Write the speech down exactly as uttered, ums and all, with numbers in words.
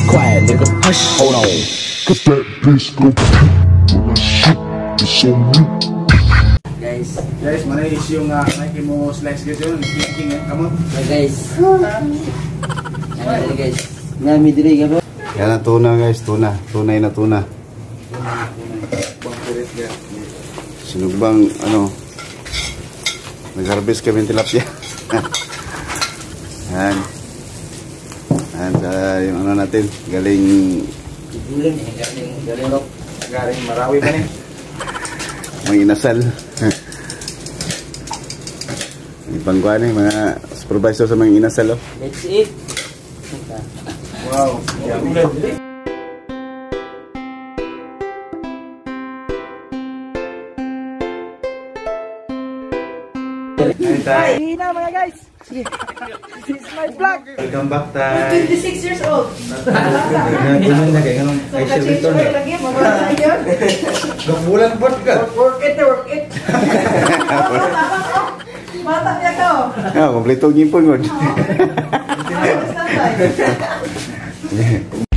quiet, nigga. Hush. Hold on. Cause that bass go when I shoot, it's on me. Guys, guys, mana is yung uh, Nike mo slice guys yun, thinking eh, come on. hey guys. Ayan guys. Nami diri ka ba? Yan ang tuna guys, tuna. Tunay na tuna. Sinugbang ano, nag-harvest kami ng tilapia. Yan. Yan sa yung ano natin, galing Guling, galing galing rock. Galing Marawi pa ni. may inasal. May pangkuhan eh, mga supervisor sa mga inasal oh. Let's eat. Wow, yummy. Hi, Hina mga guys. This is my vlog. Welcome back tayo. twenty-six years old. Ganun na kayo, ganun. So, ka-change ko yung lagi, mababa yun. Bulan po ka. Work it, work it. Mata niya ka oh. Ah, kompleto ngipon ko. Oh. Standby.